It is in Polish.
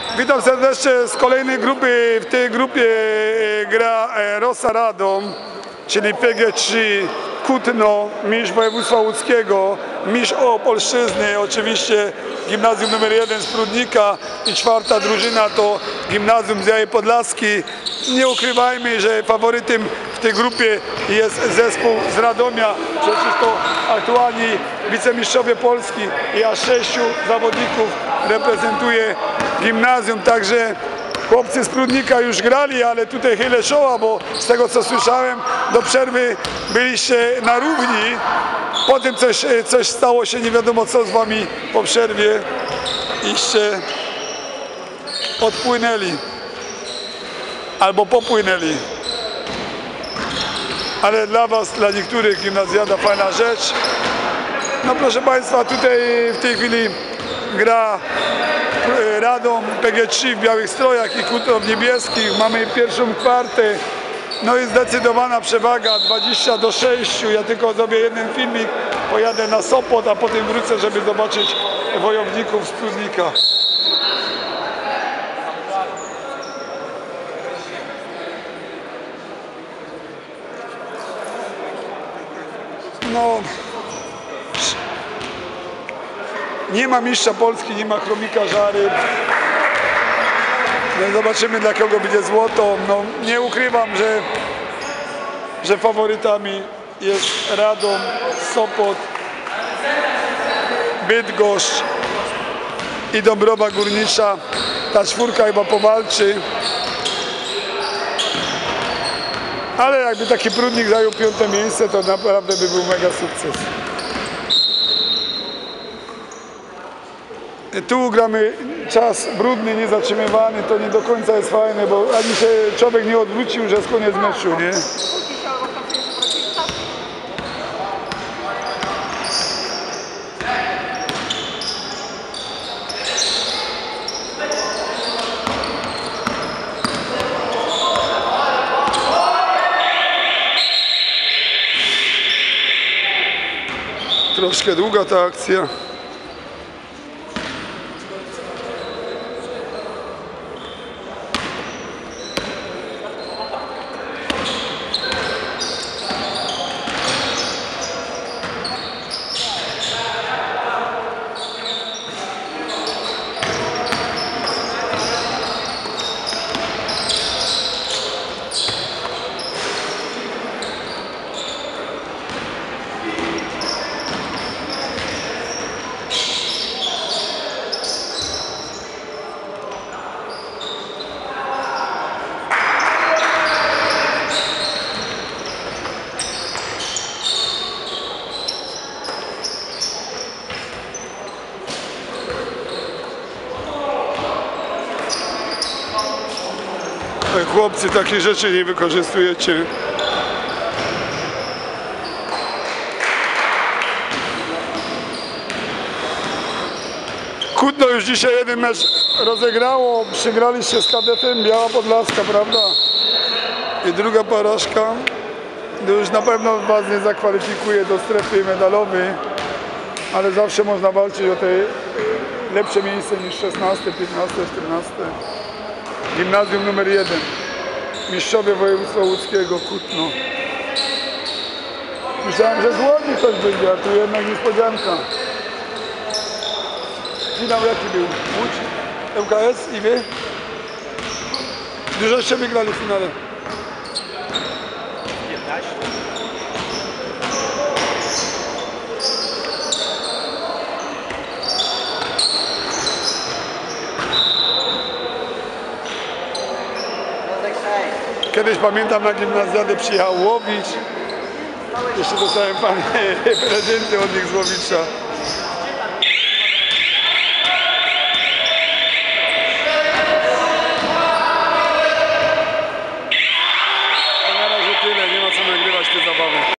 Witam serdecznie z kolejnej grupy. W tej grupie gra Rosa Radom, czyli PG3 Kutno, mistrz województwa łódzkiego, mistrz Opolszczyzny, oczywiście gimnazjum numer 1 z Prudnika i czwarta drużyna to gimnazjum z Jaj Podlaski. Nie ukrywajmy, że faworytem w tej grupie jest zespół z Radomia, przecież to aktualni wicemistrzowie Polski i aż 6 zawodników reprezentuje gimnazjum, także chłopcy z Prudnika już grali, ale tutaj chylę czoła, bo z tego co słyszałem do przerwy byliście na równi, potem coś stało się, nie wiadomo co z wami po przerwie iście odpłynęli albo popłynęli. Ale dla was, dla niektórych gimnazjada fajna rzecz. No proszę państwa, tutaj w tej chwili gra Radom PG3 w białych strojach i Kutno w niebieskich. Mamy pierwszą kwartę. No i zdecydowana przewaga 20-6. Ja tylko zrobię jeden filmik, pojadę na Sopot, a potem wrócę, żeby zobaczyć wojowników z Prudnika. No, nie ma mistrza Polski, nie ma chromika Żary. No zobaczymy, dla kogo będzie złoto. No, nie ukrywam, że faworytami jest Radom, Sopot, Bydgoszcz i Dąbrowa Górnicza. Ta czwórka chyba powalczy. Ale jakby taki Prudnik zajął 5. miejsce, to naprawdę by był mega sukces. Tu gramy czas brudny, niezatrzymywany, to nie do końca jest fajne, bo ani się człowiek nie odwrócił, że jest koniec meczu, nie? Troszkę długa ta akcja. Chłopcy, takie rzeczy nie wykorzystujecie. Kutno już dzisiaj jeden mecz rozegrało, przegraliście z KDF-em Biała Podlaska, prawda? I druga porażka. To już na pewno was nie zakwalifikuje do strefy medalowej, ale zawsze można walczyć o te lepsze miejsce niż 16, 15, 14. Gimnazjum numer 1. Mistrzowie województwa łódzkiego, Kutno. Myślałem, że z Łodzi coś będzie, a tu jednak niespodzianka. Finał jaki był? Łódź, ŁKS i wy? Dużoście wygrali w finale. 15. Kiedyś pamiętam na gimnazjadę przyjechał Łowicz. Jeszcze dostałem prezenty od nich z Łowicza.